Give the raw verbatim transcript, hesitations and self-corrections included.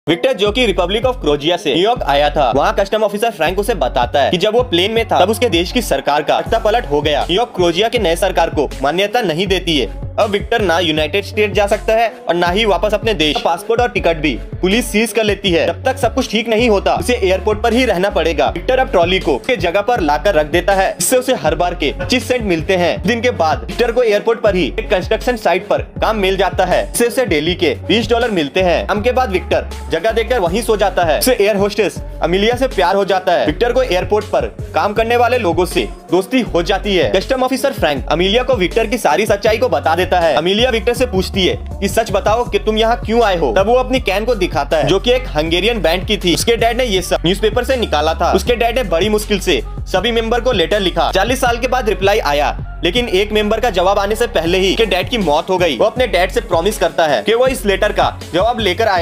Victor, जो कि Republic of Croatia से न्यूयॉर्क आया था, वहाँ कस्टम ऑफिसर फ्रैंक उसे बताता है कि जब वो प्लेन में था तब उसके देश की सरकार का तख्ता पलट हो गया। न्यूयॉर्क क्रोएशिया के नए सरकार को मान्यता नहीं देती है। अब विक्टर ना यूनाइटेड स्टेट जा सकता है और ना ही वापस अपने देश। पासपोर्ट और टिकट भी पुलिस सीज कर लेती है। जब तक सब कुछ ठीक नहीं होता उसे एयरपोर्ट पर ही रहना पड़ेगा। विक्टर अब ट्रॉली को उसके जगह पर लाकर रख देता है, इससे उसे हर बार के पच्चीस सेंट मिलते हैं। दिन के बाद विक्टर को एयरपोर्ट पर ही एक कंस्ट्रक्शन साइट पर काम मिल जाता है, इससे उसे डेली के बीस डॉलर मिलते हैं। काम के बाद विक्टर जगह देखकर वहीं सो जाता है। उसे एयर होस्टेस अमिलिया से प्यार हो जाता है। विक्टर को एयरपोर्ट पर काम करने वाले लोगों से दोस्ती हो जाती है। कस्टम ऑफिसर फ्रैंक अमिलिया को विक्टर की सारी सच्चाई को बता देता है। अमिलिया विक्टर से पूछती है कि सच बताओ कि तुम यहाँ क्यों आए हो। तब वो अपनी कैन को दिखाता है, जो कि एक हंगेरियन बैंड की थी। उसके डैड ने ये सब न्यूज़पेपर से निकाला था। उसके डैड ने बड़ी मुश्किल से सभी मेंबर को लेटर लिखा। चालीस साल के बाद रिप्लाई आया, लेकिन एक मेंबर का जवाब आने से पहले ही उसके डैड की मौत हो गई। वो अपने डैड से प्रॉमिस करता है कि वो इस लेटर का जवाब लेकर आएगा।